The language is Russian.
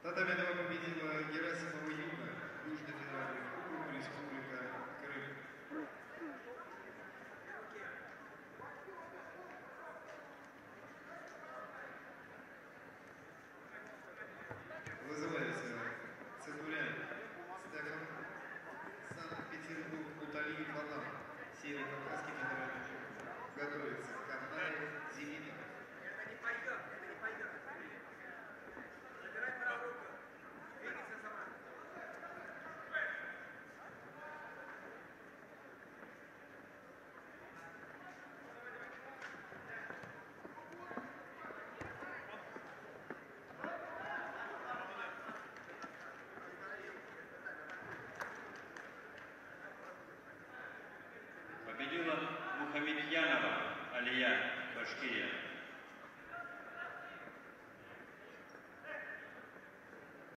Татаминова победила Герасимова Юга, Южный федеральный округ, Республика Крым. Вызывается Центурян Стефан, Санкт-Петербург, Уталиев Алам, Северо-Кавказский федеральный округ. Готовится Канаев Зимина. Это не пойдет, это не пойдет. Забирай правую руку. Двигайся сама. Победила Мухамедьянова Алия, Башкирия.